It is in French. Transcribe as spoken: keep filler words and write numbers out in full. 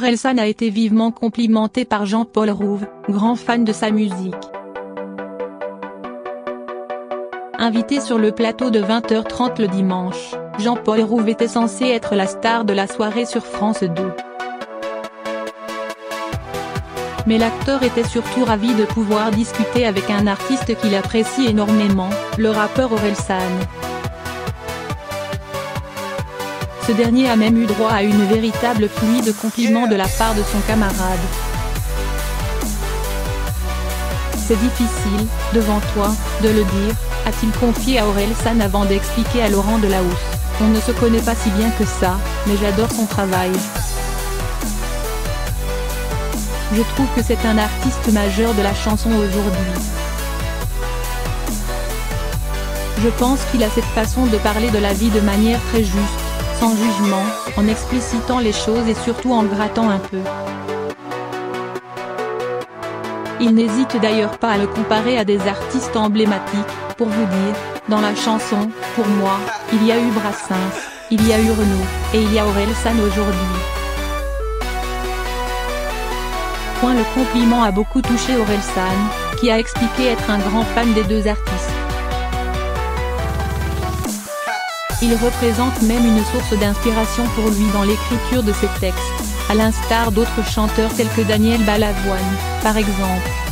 Orelsan a été vivement complimenté par Jean-Paul Rouve, grand fan de sa musique. Invité sur le plateau de vingt heures trente le dimanche, Jean-Paul Rouve était censé être la star de la soirée sur France deux. Mais l'acteur était surtout ravi de pouvoir discuter avec un artiste qu'il apprécie énormément, le rappeur Orelsan. Ce dernier a même eu droit à une véritable pluie de compliments de la part de son camarade. C'est difficile, devant toi, de le dire, a-t-il confié à Orelsan avant d'expliquer à Laurent Delahousse. On ne se connaît pas si bien que ça, mais j'adore son travail. Je trouve que c'est un artiste majeur de la chanson aujourd'hui. Je pense qu'il a cette façon de parler de la vie de manière très juste, sans jugement, en explicitant les choses et surtout en grattant un peu. Il n'hésite d'ailleurs pas à le comparer à des artistes emblématiques, pour vous dire, dans la chanson, pour moi, il y a eu Brassens, il y a eu Renaud, et il y a Orelsan aujourd'hui. Point le compliment a beaucoup touché Orelsan, qui a expliqué être un grand fan des deux artistes. Il représente même une source d'inspiration pour lui dans l'écriture de ses textes, à l'instar d'autres chanteurs tels que Daniel Balavoine, par exemple.